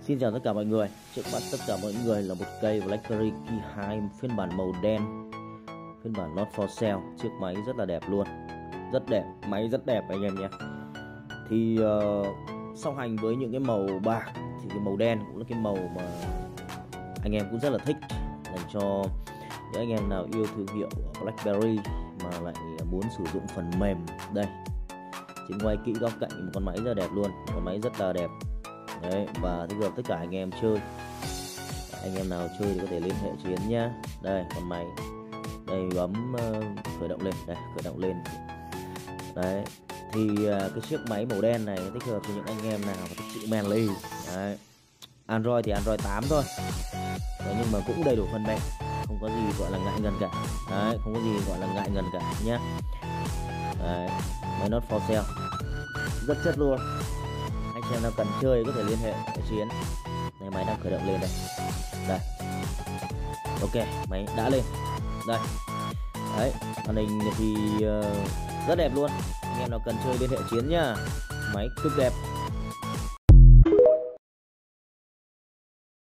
Xin chào tất cả mọi người. Trước mắt tất cả mọi người là một cây BlackBerry Key 2 phiên bản màu đen, phiên bản not for sale. Chiếc máy rất là đẹp luôn, rất đẹp, máy rất đẹp anh em nhé. Thì song hành với những cái màu bạc thì cái màu đen cũng là cái màu mà anh em cũng rất là thích, dành cho những anh em nào yêu thương hiệu BlackBerry mà lại muốn sử dụng phần mềm. Đây, chị quay kỹ góc cạnh một con máy rất đẹp luôn, con máy rất là đẹp. Đấy, và thích hợp tất cả anh em chơi. Anh em nào chơi thì có thể liên hệ Chiến nhá. Đây con máy, đây bấm khởi động lên, đây khởi động lên. Đấy thì cái chiếc máy màu đen này thích hợp cho những anh em nào thích sự manly. Đấy, Android thì Android 8 thôi. Đấy, nhưng mà cũng đầy đủ phần mềm, không có gì gọi là ngại ngần cả. Đấy, không có gì gọi là ngại ngần cả nhá. Đấy, máy not for sale, rất chất luôn. Anh em nào cần chơi có thể liên hệ với Chiến. Đây, máy đang khởi động lên đây. Đây, ok, máy đã lên đây. Đấy, màn hình thì rất đẹp luôn. Anh em nào cần chơi liên hệ Chiến nhá. Máy cực đẹp.